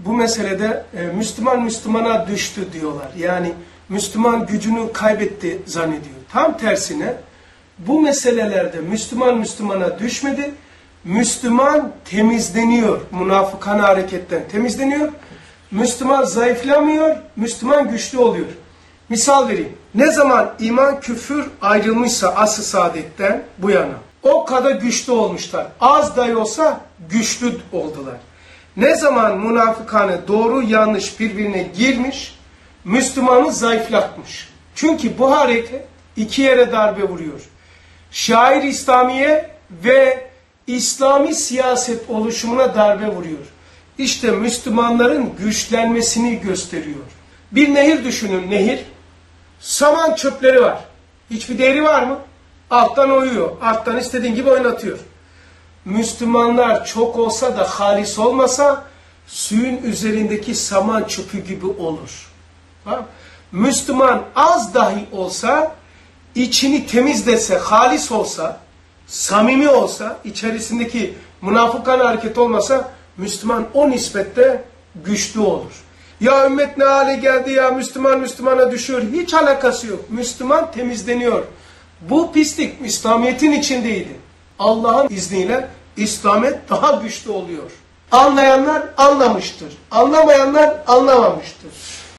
bu meselede Müslüman Müslümana düştü diyorlar. Yani Müslüman gücünü kaybetti zannediyor. Tam tersine bu meselelerde Müslüman Müslümana düşmedi. Müslüman temizleniyor. Münafıkane hareketten temizleniyor. Müslüman zayıflamıyor. Müslüman güçlü oluyor. Misal vereyim. Ne zaman iman küfür ayrılmışsa asr-ı saadetten bu yana o kadar güçlü olmuşlar. Az dahi olsa güçlü oldular. Ne zaman münafıkane doğru yanlış birbirine girmiş, Müslümanı zayıflatmış. Çünkü bu hareket iki yere darbe vuruyor. Şair İslamiye ve İslami siyaset oluşumuna darbe vuruyor. İşte Müslümanların güçlenmesini gösteriyor. Bir nehir düşünün, nehir. Saman çöpleri var. Hiçbir değeri var mı? Alttan oyuyor. Alttan istediğin gibi oynatıyor. Müslümanlar çok olsa da halis olmasa suyun üzerindeki saman çöpü gibi olur. Müslüman az dahi olsa, içini temizlese, halis olsa, samimi olsa, içerisindeki münafıkane hareket olmasa Müslüman o nispette güçlü olur. Ya ümmet ne hale geldi ya, Müslüman Müslümana düşüyor. Hiç alakası yok. Müslüman temizleniyor. Bu pislik İslamiyet'in içindeydi. Allah'ın izniyle İslamiyet daha güçlü oluyor. Anlayanlar anlamıştır. Anlamayanlar anlamamıştır.